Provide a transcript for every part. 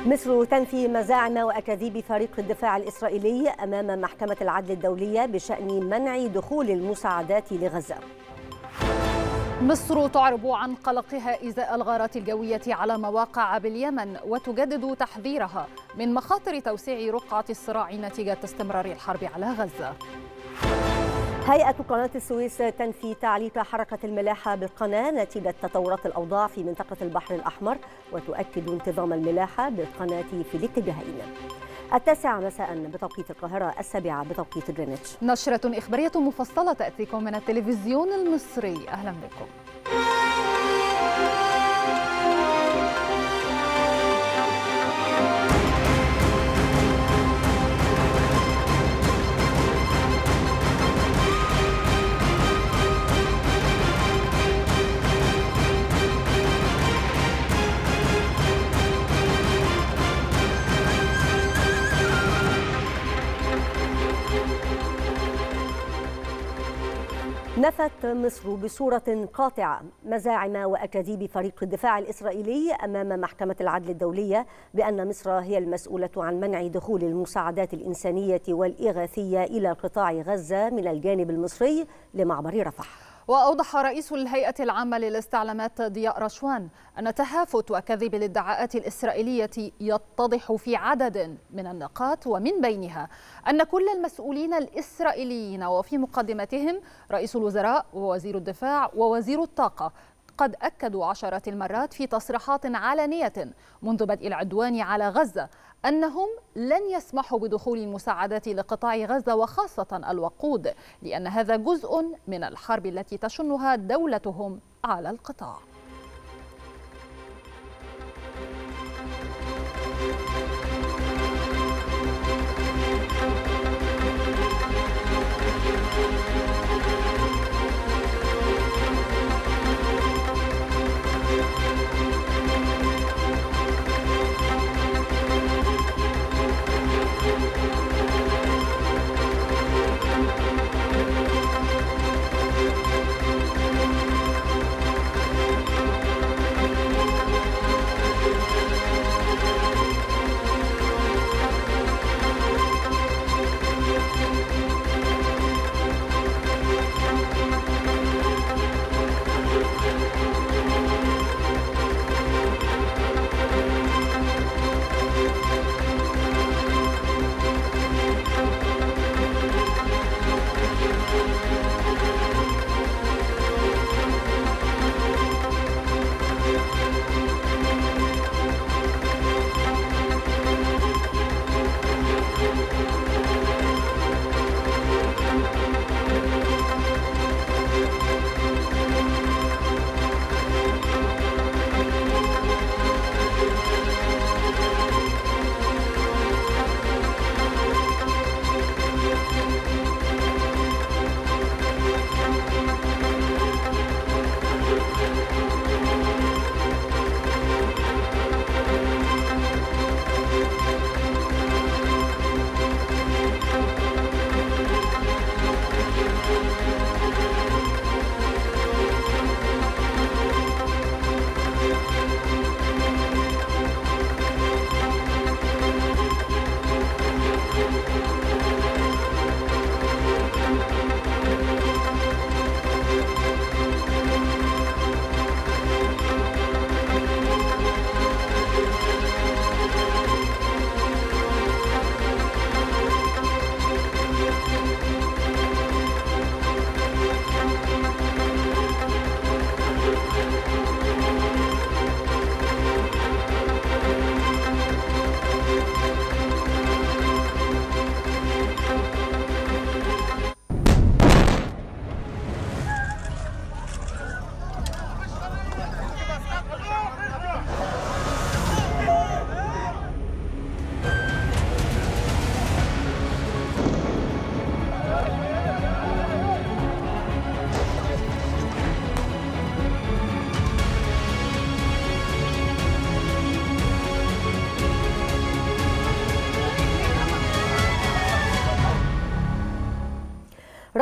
مصر تنفي مزاعم وأكاذيب فريق الدفاع الإسرائيلي أمام محكمة العدل الدولية بشأن منع دخول المساعدات لغزة. مصر تعرب عن قلقها إزاء الغارات الجوية على مواقع باليمن وتجدد تحذيرها من مخاطر توسيع رقعة الصراع نتيجة استمرار الحرب على غزة. هيئة قناة السويس تنفي تعليق حركة الملاحة بالقناة نتيجة تطورات الأوضاع في منطقة البحر الأحمر وتؤكد انتظام الملاحة بالقناة في الاتجاهين. 9 مساء بتوقيت القاهرة، 7 بتوقيت جرينتش. نشرة إخبارية مفصلة تأتيكم من التلفزيون المصري. أهلا بكم. نفت مصر بصورة قاطعة مزاعم وأكاذيب فريق الدفاع الإسرائيلي أمام محكمة العدل الدولية بأن مصر هي المسؤولة عن منع دخول المساعدات الإنسانية والإغاثية إلى قطاع غزة من الجانب المصري لمعبر رفح. وأوضح رئيس الهيئة العامة للاستعلامات ضياء رشوان أن تهافت وكذب الادعاءات الإسرائيلية يتضح في عدد من النقاط، ومن بينها أن كل المسؤولين الإسرائيليين وفي مقدمتهم رئيس الوزراء ووزير الدفاع ووزير الطاقة قد أكدوا عشرات المرات في تصريحات علنية منذ بدء العدوان على غزة أنهم لن يسمحوا بدخول المساعدات لقطاع غزة وخاصة الوقود، لأن هذا جزء من الحرب التي تشنها دولتهم على القطاع.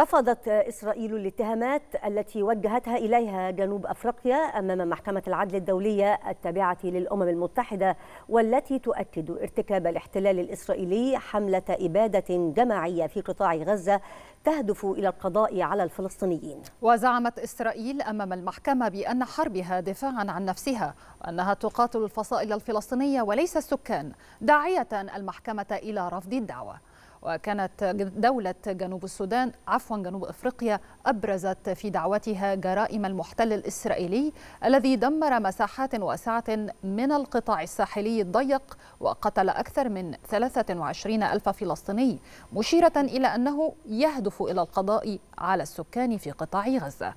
رفضت إسرائيل الاتهامات التي وجهتها إليها جنوب أفريقيا أمام محكمة العدل الدولية التابعة للأمم المتحدة، والتي تؤكد ارتكاب الاحتلال الإسرائيلي حملة إبادة جماعية في قطاع غزة تهدف إلى القضاء على الفلسطينيين. وزعمت إسرائيل أمام المحكمة بأن حربها دفاعا عن نفسها، وأنها تقاتل الفصائل الفلسطينية وليس السكان، داعية المحكمة إلى رفض الدعوة. وكانت جنوب أفريقيا أبرزت في دعوتها جرائم المحتل الإسرائيلي الذي دمر مساحات واسعة من القطاع الساحلي الضيق وقتل أكثر من 23 ألف فلسطيني، مشيرة إلى أنه يهدف إلى القضاء على السكان في قطاع غزة.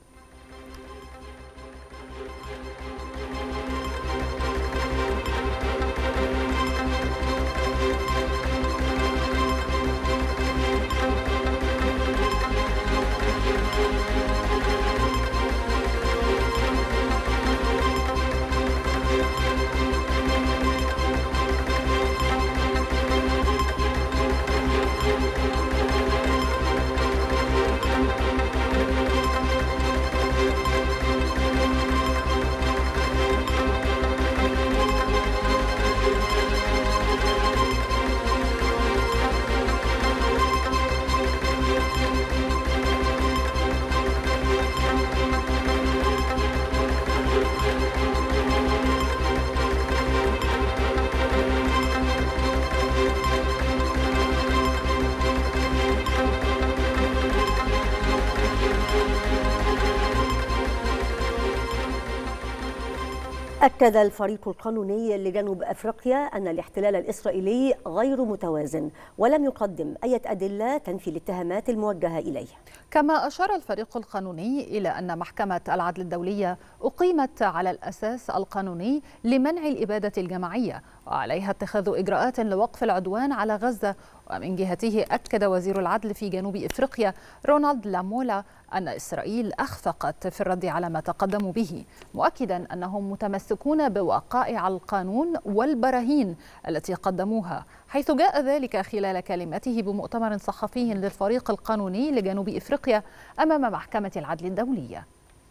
أكد الفريق القانوني لجنوب أفريقيا أن الاحتلال الإسرائيلي غير متوازن ولم يقدم أي أدلة تنفي الاتهامات الموجهة إليه. كما أشار الفريق القانوني إلى أن محكمة العدل الدولية أقيمت على الأساس القانوني لمنع الإبادة الجماعية، وعليها اتخاذ إجراءات لوقف العدوان على غزة. ومن جهته أكد وزير العدل في جنوب إفريقيا رونالد لامولا أن إسرائيل أخفقت في الرد على ما تقدموا به، مؤكدا أنهم متمسكون بوقائع القانون والبراهين التي قدموها، حيث جاء ذلك خلال كلمته بمؤتمر صحفي للفريق القانوني لجنوب إفريقيا أمام محكمة العدل الدولية.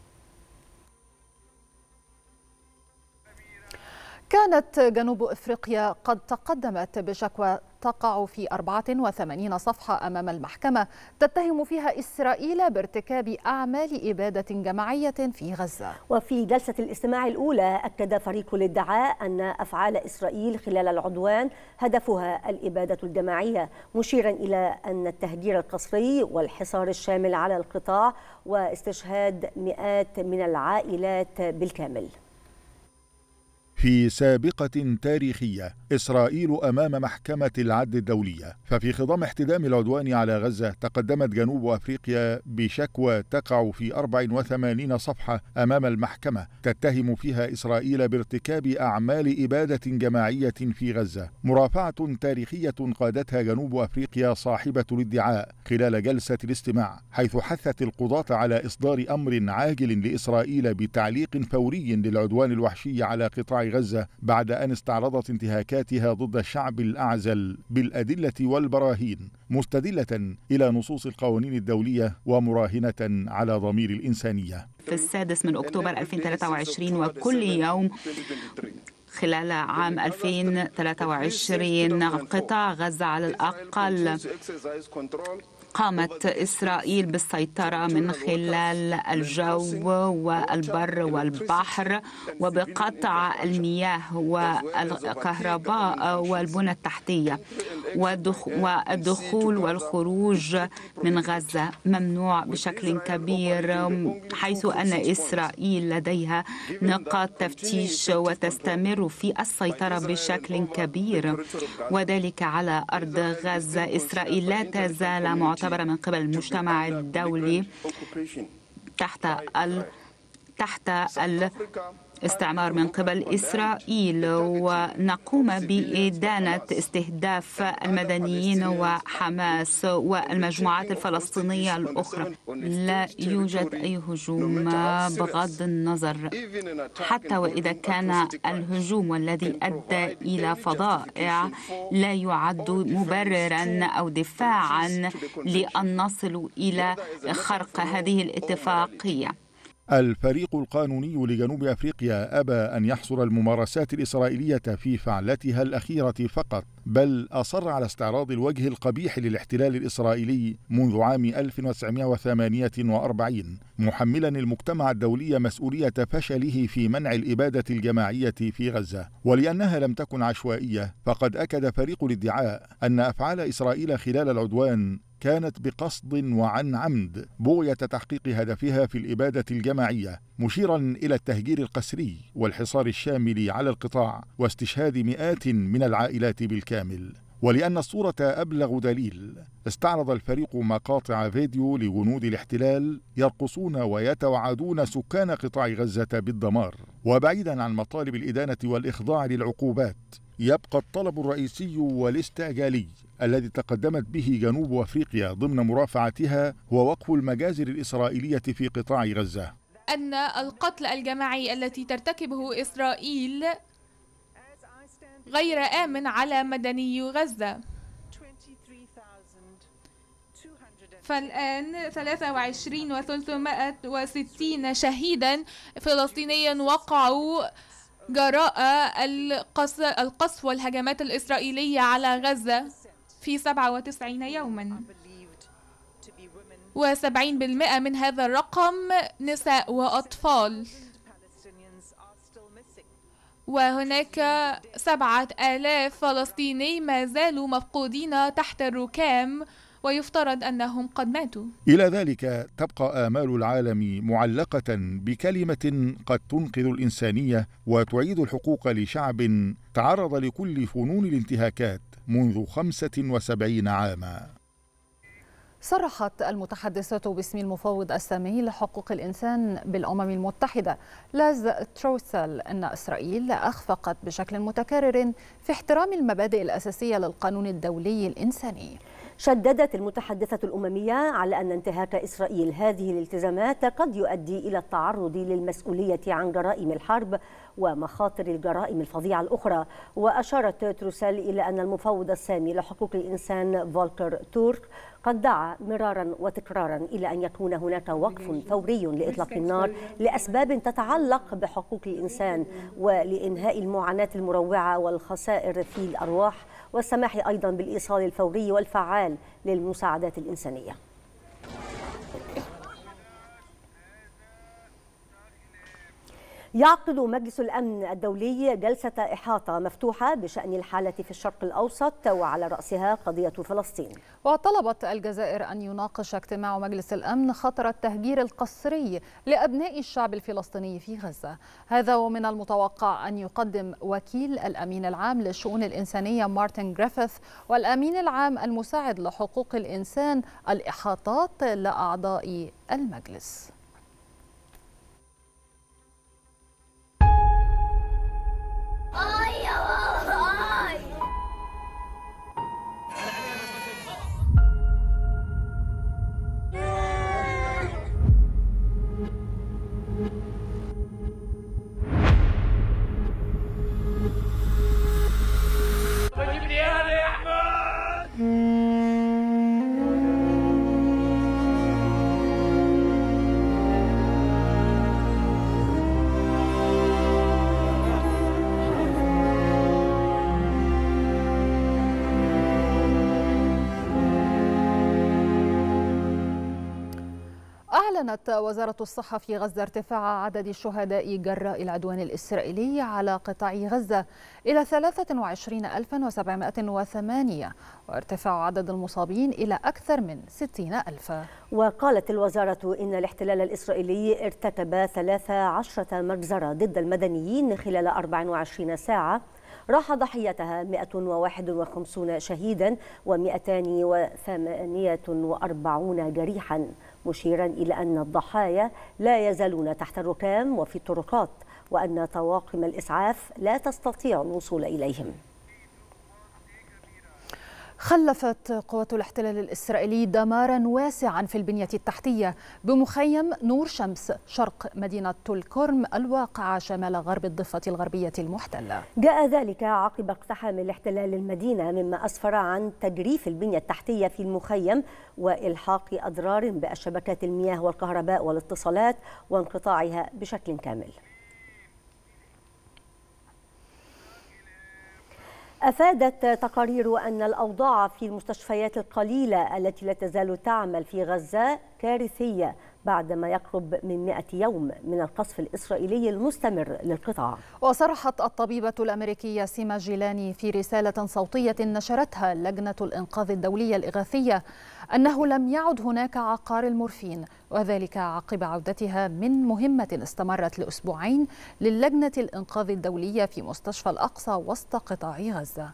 كانت جنوب أفريقيا قد تقدمت بشكوى تقع في 84 صفحة أمام المحكمة تتهم فيها إسرائيل بارتكاب أعمال إبادة جماعية في غزة. وفي جلسة الاستماع الأولى أكد فريق الادعاء أن أفعال إسرائيل خلال العدوان هدفها الإبادة الجماعية، مشيرا إلى أن التهجير القسري والحصار الشامل على القطاع واستشهاد مئات من العائلات بالكامل. في سابقة تاريخية إسرائيل أمام محكمة العدل الدولية، ففي خضم احتدام العدوان على غزة تقدمت جنوب أفريقيا بشكوى تقع في 84 صفحة أمام المحكمة تتهم فيها إسرائيل بارتكاب أعمال إبادة جماعية في غزة، مرافعة تاريخية قادتها جنوب أفريقيا صاحبة الادعاء خلال جلسة الاستماع، حيث حثت القضاة على إصدار أمر عاجل لإسرائيل بتعليق فوري للعدوان الوحشي على قطاع غزة بعد أن استعرضت انتهاكاتها ضد الشعب الأعزل بالأدلة والبراهين، مستدلة إلى نصوص القوانين الدولية ومراهنة على ضمير الإنسانية. في 6 أكتوبر 2023 وكل يوم خلال عام 2023 قطاع غزة على الأقل قامت إسرائيل بالسيطرة من خلال الجو والبر والبحر وبقطع المياه والكهرباء والبنى التحتية، والدخول والخروج من غزة ممنوع بشكل كبير، حيث أن إسرائيل لديها نقاط تفتيش وتستمر في السيطرة بشكل كبير، وذلك على أرض غزة. إسرائيل لا تزال معتبرة من قبل المجتمع الدولي تحت استعمار من قبل إسرائيل، ونقوم بإدانة استهداف المدنيين وحماس والمجموعات الفلسطينية الأخرى. لا يوجد أي هجوم بغض النظر، حتى وإذا كان الهجوم والذي أدى إلى فظائع لا يعد مبررا أو دفاعا لأن نصل إلى خرق هذه الاتفاقية. الفريق القانوني لجنوب أفريقيا أبى أن يحصر الممارسات الإسرائيلية في فعلتها الأخيرة فقط، بل أصر على استعراض الوجه القبيح للاحتلال الإسرائيلي منذ عام 1948، محملا المجتمع الدولي مسؤولية فشله في منع الإبادة الجماعية في غزة. ولأنها لم تكن عشوائية، فقد أكد فريق الادعاء أن أفعال إسرائيل خلال العدوان كانت بقصد وعن عمد بغية تحقيق هدفها في الإبادة الجماعية، مشيرا إلى التهجير القسري والحصار الشامل على القطاع واستشهاد مئات من العائلات بالكامل. ولأن الصورة أبلغ دليل، استعرض الفريق مقاطع فيديو لجنود الاحتلال يرقصون ويتوعدون سكان قطاع غزة بالدمار. وبعيدا عن مطالب الإدانة والإخضاع للعقوبات، يبقى الطلب الرئيسي والاستعجالي الذي تقدمت به جنوب أفريقيا ضمن مرافعتها هو وقف المجازر الإسرائيلية في قطاع غزة. أن القتل الجماعي التي ترتكبه إسرائيل غير آمن على مدني غزة. فالآن 23,360 شهيدا فلسطينيا وقعوا جراء القصف والهجمات الإسرائيلية على غزة في 97 يوما، و70% من هذا الرقم نساء وأطفال. وهناك 7,000 فلسطيني ما زالوا مفقودين تحت الركام، ويفترض أنهم قد ماتوا. إلى ذلك تبقى آمال العالم معلقة بكلمة قد تنقذ الإنسانية وتعيد الحقوق لشعب تعرض لكل فنون الانتهاكات منذ 75 عاما. صرحت المتحدثة باسم المفوض السامي لحقوق الإنسان بالأمم المتحدة لاز تروسل أن إسرائيل أخفقت بشكل متكرر في احترام المبادئ الأساسية للقانون الدولي الإنساني. شددت المتحدثة الأممية على أن انتهاك إسرائيل هذه الالتزامات قد يؤدي إلى التعرض للمسؤولية عن جرائم الحرب ومخاطر الجرائم الفظيعة الأخرى. وأشارت تروسل إلى أن المفوض السامي لحقوق الإنسان فولكر تورك قد دعا مرارا وتكرارا إلى أن يكون هناك وقف فوري لإطلاق النار لأسباب تتعلق بحقوق الإنسان ولإنهاء المعاناة المروعة والخسائر في الأرواح، والسماح أيضا بالإيصال الفوري والفعال للمساعدات الإنسانية. يعقد مجلس الأمن الدولي جلسة إحاطة مفتوحة بشأن الحالة في الشرق الأوسط وعلى رأسها قضية فلسطين. وطلبت الجزائر أن يناقش اجتماع مجلس الأمن خطر التهجير القسري لأبناء الشعب الفلسطيني في غزة. هذا ومن المتوقع أن يقدم وكيل الأمين العام للشؤون الإنسانية مارتن غريفيث والأمين العام المساعد لحقوق الإنسان الإحاطات لأعضاء المجلس. أعلنت وزارة الصحة في غزة ارتفاع عدد الشهداء جراء العدوان الإسرائيلي على قطاع غزة إلى 23,708 وارتفاع عدد المصابين إلى أكثر من 60,000. وقالت الوزارة إن الاحتلال الإسرائيلي ارتكب 13 مجزرة ضد المدنيين خلال 24 ساعة راح ضحيتها 151 شهيدا و248 جريحا، مشيرا إلى أن الضحايا لا يزالون تحت الركام وفي الطرقات. وأن طواقم الإسعاف لا تستطيع الوصول إليهم. خلفت قوات الاحتلال الإسرائيلي دمارا واسعا في البنية التحتية بمخيم نور شمس شرق مدينة طول كرم الواقعة شمال غرب الضفة الغربية المحتلة. جاء ذلك عقب اقتحام الاحتلال المدينة، مما أسفر عن تجريف البنية التحتية في المخيم وإلحاق أضرار بشبكات المياه والكهرباء والاتصالات وانقطاعها بشكل كامل. أفادت تقارير أن الأوضاع في المستشفيات القليلة التي لا تزال تعمل في غزة كارثية بعدما يقرب من 100 يوم من القصف الإسرائيلي المستمر للقطاع. وصرحت الطبيبة الأمريكية سيما جيلاني في رسالة صوتية نشرتها لجنة الإنقاذ الدولية الإغاثية أنه لم يعد هناك عقار المورفين، وذلك عقب عودتها من مهمة استمرت لأسبوعين للجنة الإنقاذ الدولية في مستشفى الأقصى وسط قطاع غزة.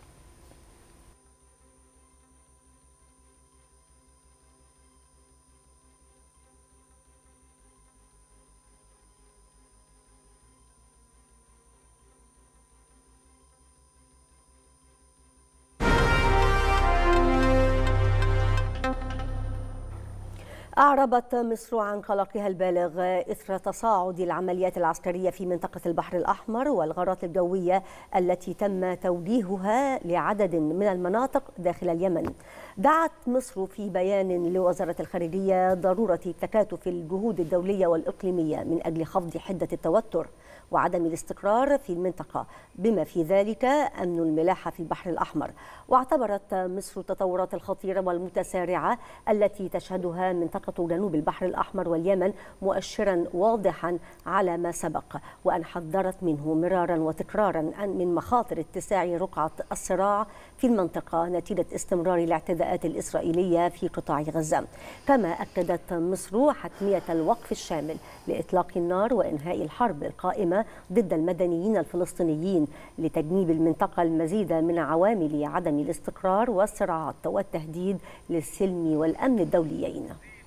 أعربت مصر عن قلقها البالغ إثر تصاعد العمليات العسكرية في منطقة البحر الأحمر والغارات الجوية التي تم توجيهها لعدد من المناطق داخل اليمن. دعت مصر في بيان لوزارة الخارجية ضرورة تكاتف الجهود الدولية والإقليمية من أجل خفض حدة التوتر وعدم الاستقرار في المنطقة، بما في ذلك أمن الملاحة في البحر الأحمر. واعتبرت مصر التطورات الخطيرة والمتسارعة التي تشهدها منطقة جنوب البحر الأحمر واليمن مؤشرا واضحا على ما سبق، وأن حذرت منه مرارا وتكرارا من مخاطر اتساع رقعة الصراع في المنطقة نتيجة استمرار الاعتداءات الإسرائيلية في قطاع غزة. كما أكدت مصر حتمية الوقف الشامل لإطلاق النار وإنهاء الحرب القائمة ضد المدنيين الفلسطينيين لتجنيب المنطقة المزيد من عوامل عدم الاستقرار والصراعات والتهديد للسلم والأمن الدوليين.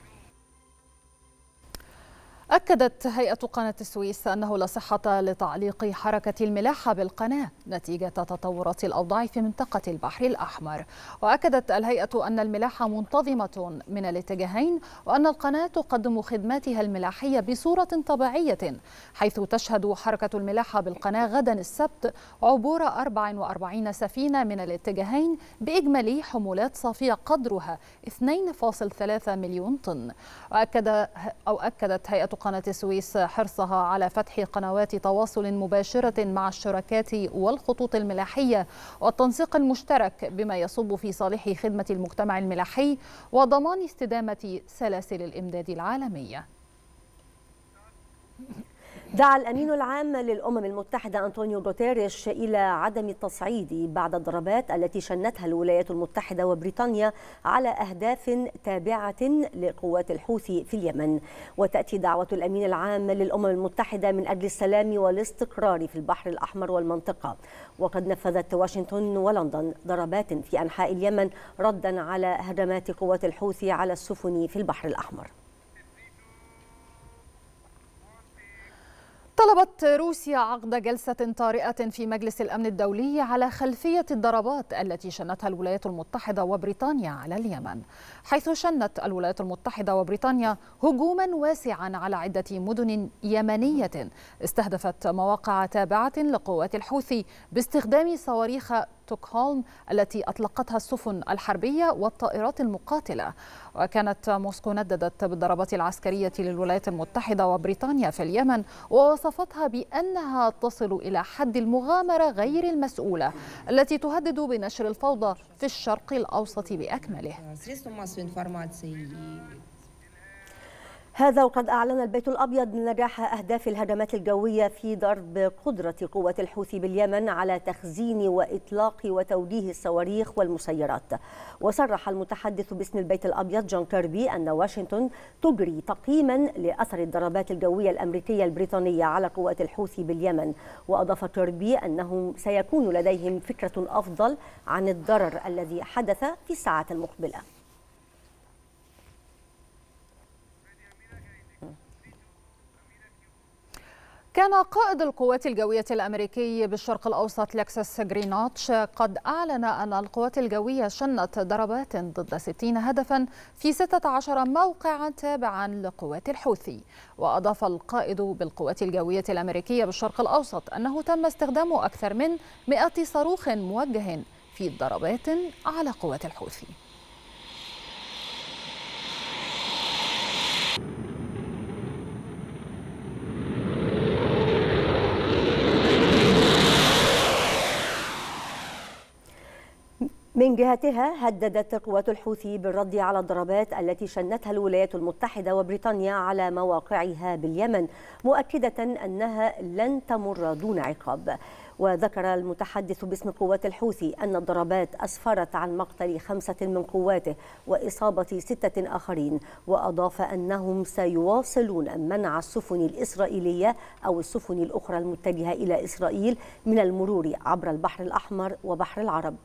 أكدت هيئة قناة السويس أنه لا صحة لتعليق حركة الملاحة بالقناة نتيجة تطورات الأوضاع في منطقة البحر الأحمر. وأكدت الهيئة أن الملاحة منتظمة من الاتجاهين، وأن القناة تقدم خدماتها الملاحية بصورة طبيعية، حيث تشهد حركة الملاحة بالقناة غدا السبت عبور 44 سفينة من الاتجاهين بإجمالي حمولات صافية قدرها 2.3 مليون طن. أكدت هيئة قناة السويس حرصها على فتح قنوات تواصل مباشرة مع الشركات والخطوط الملاحية والتنسيق المشترك بما يصب في صالح خدمة المجتمع الملاحي وضمان استدامة سلاسل الإمداد العالمية. دعا الأمين العام للأمم المتحدة أنطونيو غوتيريش إلى عدم التصعيد بعد الضربات التي شنتها الولايات المتحدة وبريطانيا على أهداف تابعة لقوات الحوثي في اليمن. وتأتي دعوة الأمين العام للأمم المتحدة من أجل السلام والاستقرار في البحر الأحمر والمنطقة. وقد نفذت واشنطن ولندن ضربات في أنحاء اليمن ردا على هجمات قوات الحوثي على السفن في البحر الأحمر. طلبت روسيا عقد جلسة طارئة في مجلس الأمن الدولي على خلفية الضربات التي شنتها الولايات المتحدة وبريطانيا على اليمن، حيث شنت الولايات المتحدة وبريطانيا هجوما واسعا على عدة مدن يمنية استهدفت مواقع تابعة لقوات الحوثي باستخدام صواريخ ستوكهولم التي أطلقتها السفن الحربية والطائرات المقاتلة. وكانت موسكو نددت بالضربات العسكرية للولايات المتحدة وبريطانيا في اليمن ووصفتها بأنها تصل إلى حد المغامرة غير المسؤولة التي تهدد بنشر الفوضى في الشرق الأوسط بأكمله. هذا وقد أعلن البيت الأبيض نجاح أهداف الهجمات الجوية في ضرب قدرة قوات الحوثي باليمن على تخزين وإطلاق وتوجيه الصواريخ والمسيرات. وصرح المتحدث باسم البيت الأبيض جون كيربي أن واشنطن تجري تقييما لأثر الضربات الجوية الأمريكية البريطانية على قوات الحوثي باليمن. وأضاف كيربي أنه سيكون لديهم فكرة أفضل عن الضرر الذي حدث في الساعات المقبلة. كان قائد القوات الجوية الأمريكي بالشرق الأوسط لكسس جرينوتش قد أعلن أن القوات الجوية شنت ضربات ضد 60 هدفا في 16 موقعا تابعا لقوات الحوثي. وأضاف القائد بالقوات الجوية الأمريكية بالشرق الأوسط أنه تم استخدام أكثر من 100 صاروخ موجه في ضربات على قوات الحوثي. من جهتها هددت قوات الحوثي بالرد على الضربات التي شنتها الولايات المتحدة وبريطانيا على مواقعها باليمن، مؤكدة أنها لن تمر دون عقاب. وذكر المتحدث باسم قوات الحوثي أن الضربات أسفرت عن مقتل 5 من قواته وإصابة 6 آخرين، وأضاف أنهم سيواصلون منع السفن الإسرائيلية أو السفن الأخرى المتجهة إلى إسرائيل من المرور عبر البحر الأحمر وبحر العرب.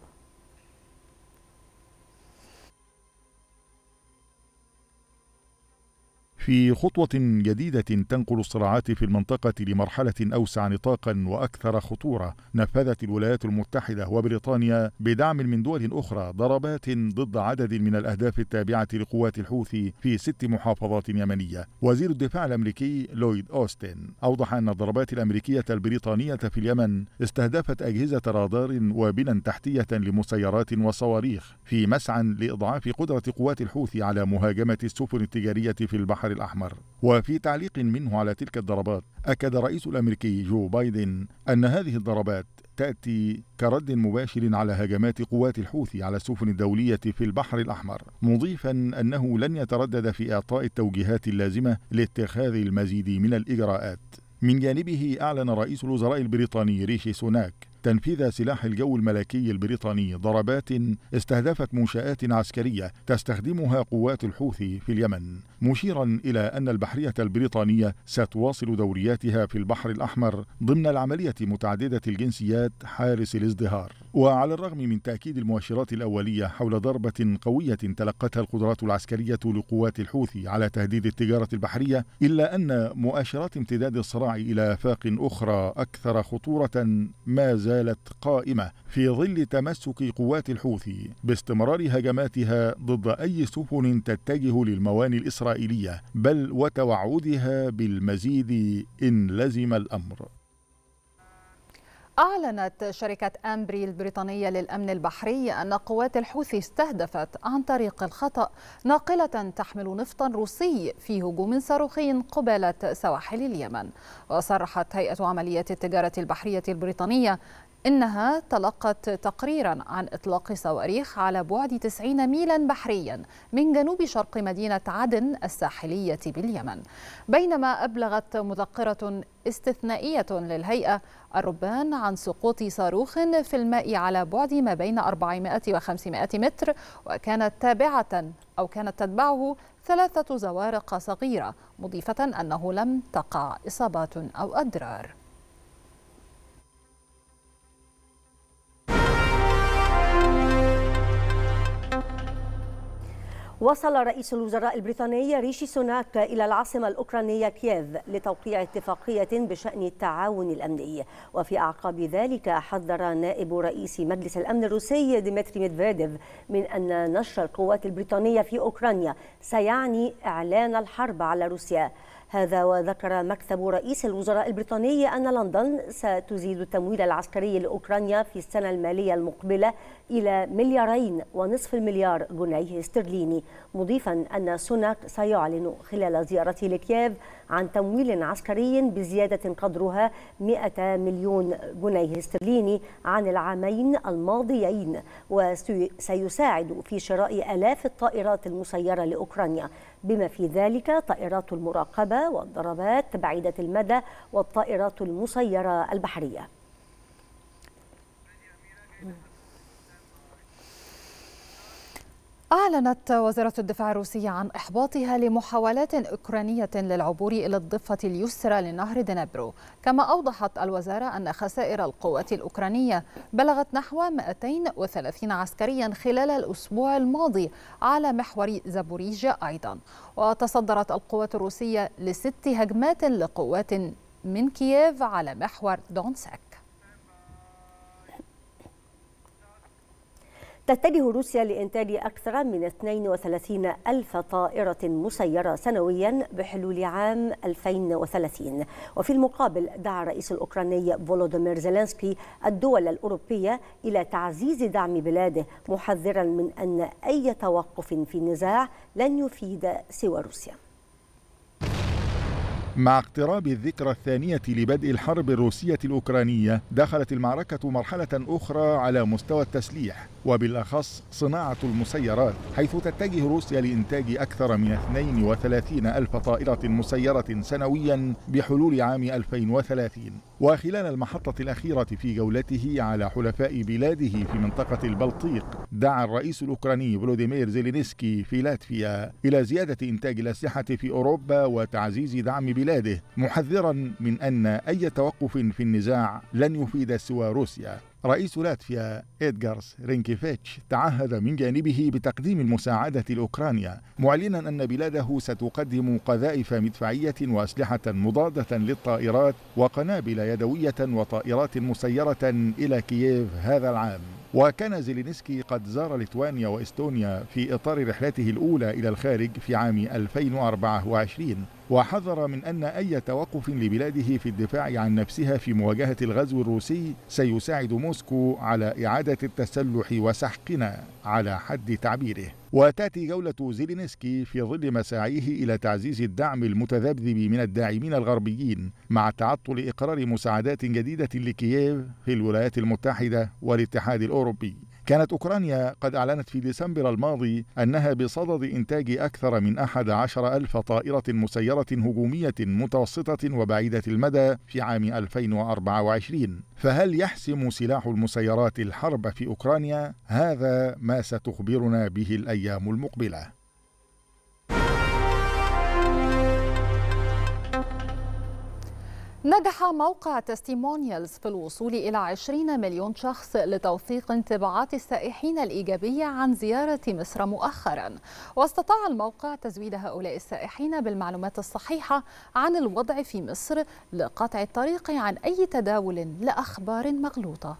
في خطوة جديدة تنقل الصراعات في المنطقة لمرحلة أوسع نطاقا وأكثر خطورة، نفذت الولايات المتحدة وبريطانيا بدعم من دول أخرى ضربات ضد عدد من الأهداف التابعة لقوات الحوثي في 6 محافظات يمنية. وزير الدفاع الأمريكي لويد أوستن أوضح أن الضربات الأمريكية البريطانية في اليمن استهدفت أجهزة رادار وبنى تحتية لمسيرات وصواريخ في مسعى لإضعاف قدرة قوات الحوثي على مهاجمة السفن التجارية في البحر الأحمر. وفي تعليق منه على تلك الضربات، أكد الرئيس الأمريكي جو بايدن أن هذه الضربات تأتي كرد مباشر على هجمات قوات الحوثي على السفن الدولية في البحر الأحمر، مضيفا أنه لن يتردد في إعطاء التوجيهات اللازمة لاتخاذ المزيد من الإجراءات. من جانبه أعلن رئيس الوزراء البريطاني ريشي سوناك تنفيذ سلاح الجو الملكي البريطاني ضربات استهدفت منشآت عسكرية تستخدمها قوات الحوثي في اليمن، مشيرا إلى أن البحرية البريطانية ستواصل دورياتها في البحر الأحمر ضمن العملية متعددة الجنسيات حارس الازدهار. وعلى الرغم من تأكيد المؤشرات الأولية حول ضربة قوية تلقتها القدرات العسكرية لقوات الحوثي على تهديد التجارة البحرية، إلا أن مؤشرات امتداد الصراع إلى آفاق أخرى أكثر خطورة ما زالت قائمة في ظل تمسك قوات الحوثي باستمرار هجماتها ضد أي سفن تتجه للموانئ الإسرائيلية، بل وتوعدها بالمزيد إن لزم الأمر. أعلنت شركة أمبري البريطانية للأمن البحري أن قوات الحوثي استهدفت عن طريق الخطأ ناقلة تحمل نفطا روسي في هجوم صاروخي قبالة سواحل اليمن. وصرحت هيئة عمليات التجارة البحرية البريطانية إنها تلقت تقريرا عن إطلاق صواريخ على بعد 90 ميلا بحريا من جنوب شرق مدينة عدن الساحلية باليمن، بينما أبلغت مذكرة استثنائية للهيئة الربان عن سقوط صاروخ في الماء على بعد ما بين 400 و 500 متر، وكانت تتبعه 3 زوارق صغيرة، مضيفة أنه لم تقع إصابات أو أضرار. وصل رئيس الوزراء البريطاني ريشي سوناك إلى العاصمة الأوكرانية كييف لتوقيع اتفاقية بشأن التعاون الأمني. وفي أعقاب ذلك حذر نائب رئيس مجلس الأمن الروسي ديمتري ميدفيديف من أن نشر القوات البريطانية في أوكرانيا سيعني إعلان الحرب على روسيا. هذا وذكر مكتب رئيس الوزراء البريطاني أن لندن ستزيد التمويل العسكري لأوكرانيا في السنة المالية المقبلة إلى 2.5 مليار جنيه استرليني، مضيفا أن سوناك سيعلن خلال زيارته لكييف عن تمويل عسكري بزيادة قدرها 100 مليون جنيه استرليني عن العامين الماضيين، وسيساعد في شراء آلاف الطائرات المسيرة لأوكرانيا، بما في ذلك طائرات المراقبة والضربات بعيدة المدى والطائرات المسيرة البحرية. أعلنت وزارة الدفاع الروسية عن إحباطها لمحاولات أوكرانية للعبور إلى الضفة اليسرى لنهر دنيبرو، كما أوضحت الوزارة أن خسائر القوات الأوكرانية بلغت نحو 230 عسكريا خلال الأسبوع الماضي على محور زابوريجيا أيضا. وتصدرت القوات الروسية ل6 هجمات لقوات من كييف على محور دونسك. تتجه روسيا لإنتاج أكثر من 32 ألف طائرة مسيرة سنويا بحلول عام 2030. وفي المقابل دعا الرئيس الأوكراني فولوديمير زيلينسكي الدول الأوروبية إلى تعزيز دعم بلاده، محذرا من أن أي توقف في النزاع لن يفيد سوى روسيا. مع اقتراب الذكرى الثانية لبدء الحرب الروسية الأوكرانية، دخلت المعركة مرحلة أخرى على مستوى التسليح، وبالأخص صناعة المسيرات، حيث تتجه روسيا لإنتاج أكثر من 32 ألف طائرة مسيرة سنويا بحلول عام 2030. وخلال المحطة الأخيرة في جولته على حلفاء بلاده في منطقة البلطيق، دعا الرئيس الأوكراني فولوديمير زيلينسكي في لاتفيا إلى زيادة إنتاج الأسلحة في أوروبا وتعزيز دعم بلاده، محذرا من أن أي توقف في النزاع لن يفيد سوى روسيا. رئيس لاتفيا إدغارس رينكيفيتش تعهد من جانبه بتقديم المساعدة لأوكرانيا، معلنا أن بلاده ستقدم قذائف مدفعية وأسلحة مضادة للطائرات وقنابل يدوية وطائرات مسيرة إلى كييف هذا العام. وكان زيلينسكي قد زار ليتوانيا وإستونيا في إطار رحلته الأولى إلى الخارج في عام 2024، وحذر من أن أي توقف لبلاده في الدفاع عن نفسها في مواجهة الغزو الروسي سيساعد موسكو على إعادة التسلح وسحقنا على حد تعبيره. وتأتي جولة زيلينسكي في ظل مساعيه إلى تعزيز الدعم المتذبذب من الداعمين الغربيين، مع تعطل إقرار مساعدات جديدة لكييف في الولايات المتحدة والاتحاد الأوروبي. كانت أوكرانيا قد أعلنت في ديسمبر الماضي أنها بصدد إنتاج أكثر من 11 ألف طائرة مسيرة هجومية متوسطة وبعيدة المدى في عام 2024. فهل يحسم سلاح المسيرات الحرب في أوكرانيا؟ هذا ما ستخبرنا به الأيام المقبلة. نجح موقع تستيمونيالز في الوصول إلى 20 مليون شخص لتوثيق انطباعات السائحين الإيجابية عن زيارة مصر مؤخرا، واستطاع الموقع تزويد هؤلاء السائحين بالمعلومات الصحيحة عن الوضع في مصر لقطع الطريق عن أي تداول لأخبار مغلوطة.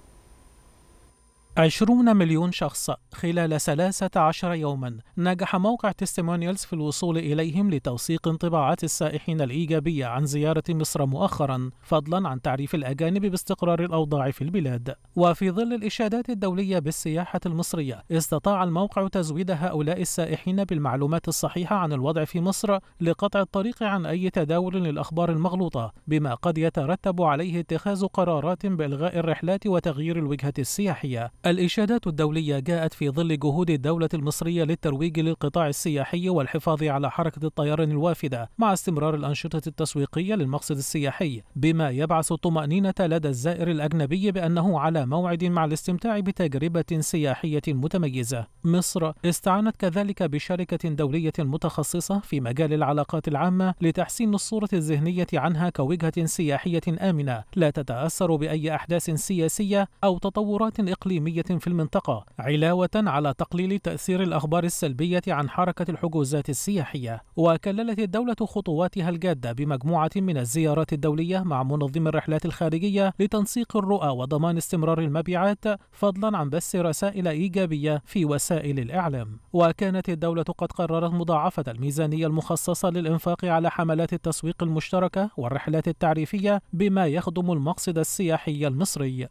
20 مليون شخص خلال 13 يوما نجح موقع تستيمونيالز في الوصول إليهم لتوثيق انطباعات السائحين الإيجابية عن زيارة مصر مؤخرا، فضلا عن تعريف الأجانب باستقرار الأوضاع في البلاد. وفي ظل الإشادات الدولية بالسياحة المصرية، استطاع الموقع تزويد هؤلاء السائحين بالمعلومات الصحيحة عن الوضع في مصر لقطع الطريق عن أي تداول للأخبار المغلوطة، بما قد يترتب عليه اتخاذ قرارات بإلغاء الرحلات وتغيير الوجهة السياحية. الإشادات الدولية جاءت في ظل جهود الدولة المصرية للترويج للقطاع السياحي والحفاظ على حركة الطيران الوافدة، مع استمرار الأنشطة التسويقية للمقصد السياحي، بما يبعث طمأنينة لدى الزائر الأجنبي بأنه على موعد مع الاستمتاع بتجربة سياحية متميزة. مصر استعانت كذلك بشركة دولية متخصصة في مجال العلاقات العامة لتحسين الصورة الذهنية عنها كوجهة سياحية آمنة لا تتأثر بأي أحداث سياسية أو تطورات إقليمية في المنطقة، علاوة على تقليل تأثير الأخبار السلبية عن حركة الحجوزات السياحية. وكللت الدولة خطواتها الجادة بمجموعة من الزيارات الدولية مع منظم الرحلات الخارجية لتنسيق الرؤى وضمان استمرار المبيعات، فضلا عن بث رسائل إيجابية في وسائل الإعلام. وكانت الدولة قد قررت مضاعفة الميزانية المخصصة للإنفاق على حملات التسويق المشتركة والرحلات التعريفية بما يخدم المقصد السياحي المصري.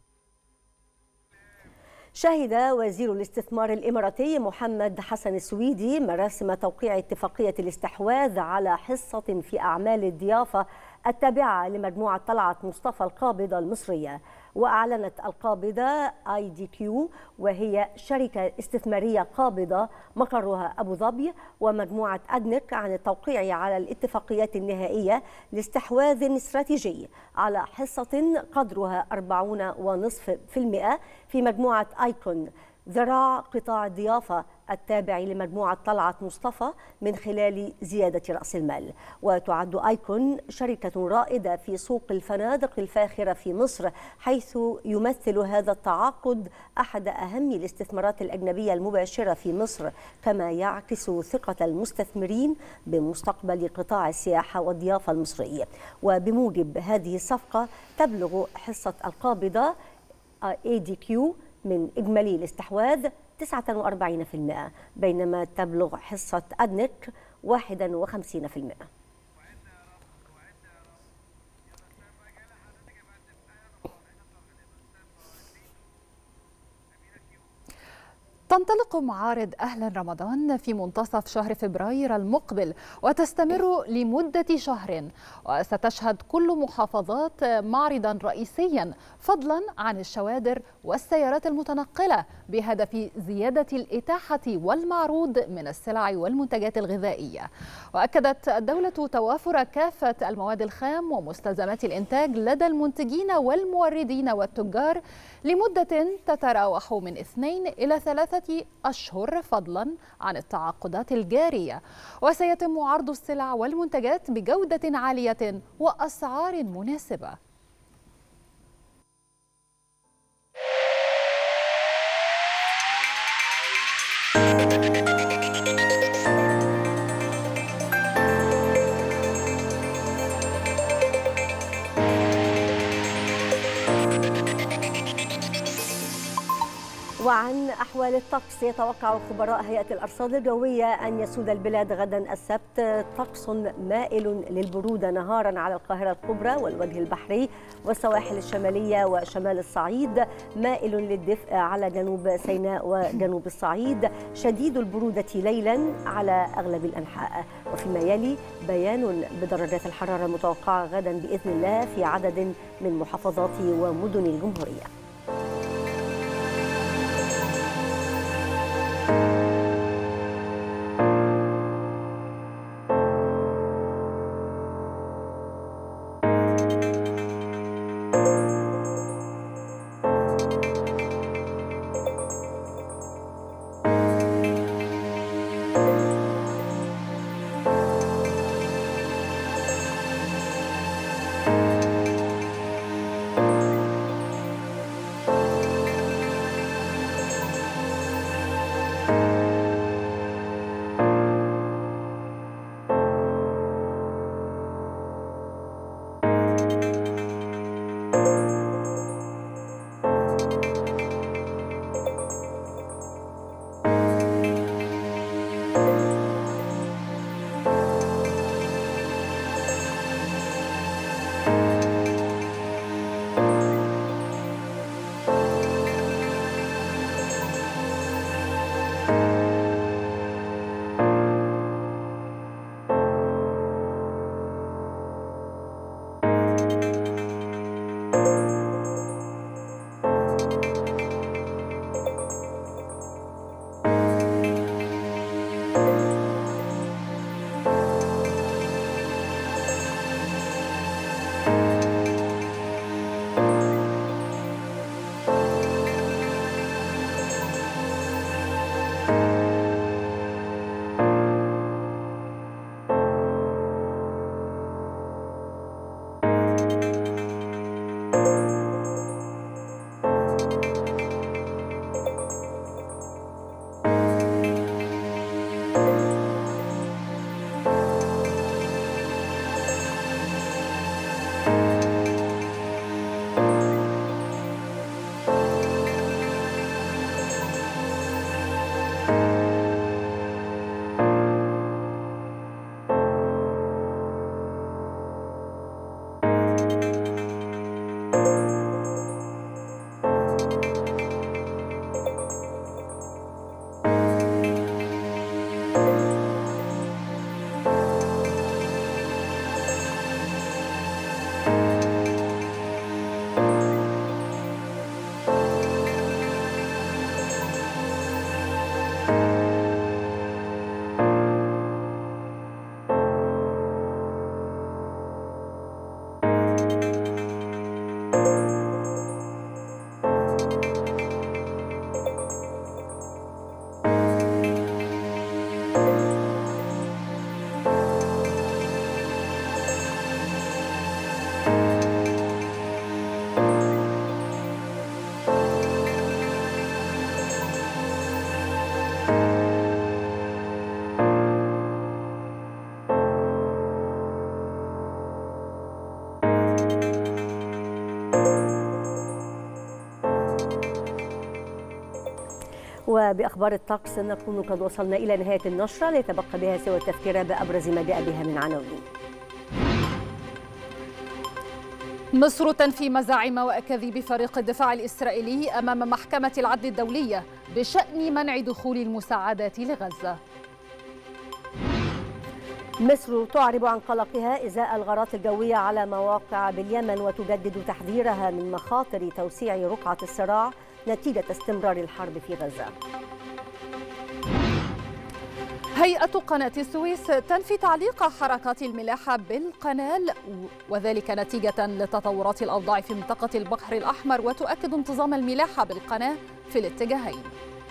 شهد وزير الاستثمار الإماراتي محمد حسن السويدي مراسم توقيع اتفاقية الاستحواذ على حصة في أعمال الضيافة التابعة لمجموعة طلعت مصطفى القابضة المصرية. وأعلنت القابضة IDQ، وهي شركة استثمارية قابضة مقرها أبو ظبي، ومجموعة أدنك عن التوقيع على الاتفاقيات النهائية لاستحواذ استراتيجي على حصة قدرها 40.5% في مجموعة آيكون ذراع قطاع الضيافة التابع لمجموعة طلعت مصطفى من خلال زيادة رأس المال. وتعد آيكون شركة رائدة في سوق الفنادق الفاخرة في مصر، حيث يمثل هذا التعاقد أحد أهم الاستثمارات الأجنبية المباشرة في مصر، كما يعكس ثقة المستثمرين بمستقبل قطاع السياحة والضيافة المصري. وبموجب هذه الصفقة تبلغ حصة القابضة ADQ من إجمالي الاستحواذ 49%، بينما تبلغ حصة أدنك 51%. تنطلق معارض أهلا رمضان في منتصف شهر فبراير المقبل وتستمر لمدة شهر، وستشهد كل محافظات معرضا رئيسيا فضلا عن الشوادر والسيارات المتنقلة بهدف زيادة الإتاحة والمعروض من السلع والمنتجات الغذائية. وأكدت الدولة توافر كافة المواد الخام ومستلزمات الإنتاج لدى المنتجين والموردين والتجار لمدة تتراوح من 2 إلى 3 أشهر فضلا عن التعاقدات الجارية. وسيتم عرض السلع والمنتجات بجودة عالية وأسعار مناسبة. وعن أحوال الطقس، يتوقع خبراء هيئة الأرصاد الجوية أن يسود البلاد غدا السبت طقس مائل للبرودة نهارا على القاهرة الكبرى والوجه البحري والسواحل الشمالية وشمال الصعيد، مائل للدفء على جنوب سيناء وجنوب الصعيد، شديد البرودة ليلا على أغلب الأنحاء. وفيما يلي بيان بدرجات الحرارة المتوقعة غدا بإذن الله في عدد من محافظات ومدن الجمهورية. وبأخبار الطقس نكون قد وصلنا إلى نهاية النشرة، ليتبقى بها سوى التذكير بأبرز ما جاء بها من عناوين. مصر تنفي مزاعم وأكاذيب فريق الدفاع الإسرائيلي أمام محكمة العدل الدولية بشأن منع دخول المساعدات لغزة. مصر تعرب عن قلقها إزاء الغارات الجوية على مواقع باليمن، وتجدد تحذيرها من مخاطر توسيع رقعة الصراع نتيجة استمرار الحرب في غزة. هيئة قناة السويس تنفي تعليق حركات الملاحة بالقناة، وذلك نتيجة لتطورات الأوضاع في منطقة البحر الأحمر، وتؤكد انتظام الملاحة بالقناة في الاتجاهين.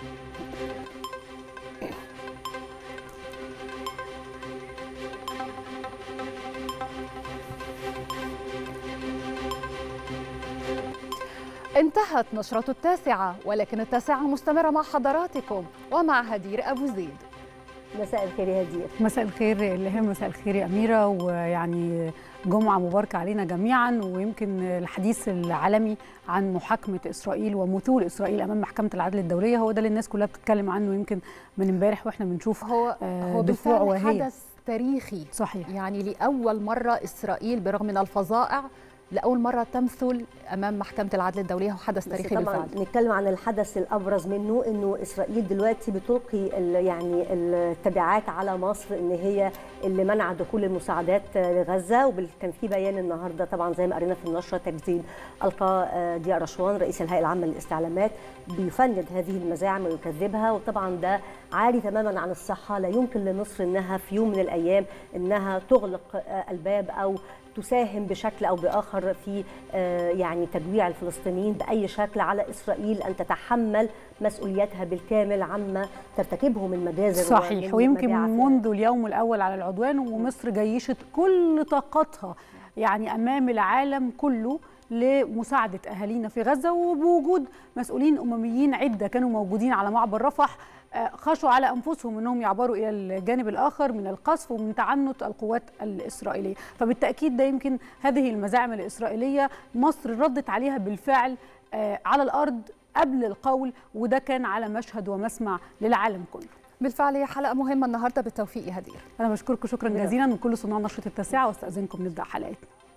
انتهت نشرة التاسعة، ولكن التاسعة مستمرة مع حضراتكم ومع هدير أبو زيد. مساء الخير يا هدير. مساء الخير إلهام، مساء الخير يا أميرة، ويعني جمعة مباركة علينا جميعا. ويمكن الحديث العالمي عن محاكمة إسرائيل ومثول إسرائيل أمام محكمة العدل الدولية هو ده اللي الناس كلها بتتكلم عنه، يمكن من امبارح واحنا بنشوف هو دفوع وهي حدث تاريخي. صحيح، يعني لأول مرة إسرائيل برغم من الفظائع لأول مرة تمثل أمام محكمة العدل الدولية، وحدث تاريخي بالفعل. نتكلم عن الحدث الأبرز منه إنه إسرائيل دلوقتي بتلقي يعني التبعات على مصر إن هي اللي منع دخول المساعدات لغزة. وكان في بيان النهارده طبعا زي ما قرينا في النشرة تكذيب ألقى ضياء رشوان رئيس الهيئة العامة للاستعلامات بيفند هذه المزاعم ويكذبها، وطبعا ده عاري تماما عن الصحة. لا يمكن لمصر إنها في يوم من الأيام إنها تغلق الباب أو تساهم بشكل أو بآخر في يعني تجويع الفلسطينيين بأي شكل. على إسرائيل أن تتحمل مسؤوليتها بالكامل عما ترتكبه من مجازر. صحيح، ويمكن منذ اليوم الأول على العدوان ومصر جيشت كل طاقتها يعني أمام العالم كله لمساعدة أهالينا في غزة، وبوجود مسؤولين أمميين عدة كانوا موجودين على معبر رفح خشوا على أنفسهم أنهم يعبروا إلى الجانب الآخر من القصف ومن تعنت القوات الإسرائيلية. فبالتأكيد ده يمكن هذه المزاعم الإسرائيلية مصر ردت عليها بالفعل على الأرض قبل القول، وده كان على مشهد ومسمع للعالم كله. بالفعل هي حلقة مهمة النهاردة، بالتوفيق يا هدير. أنا بشكركم شكرا جزيلا من كل صناع نشرة التاسعة، واستأذنكم نبدأ حلقتنا.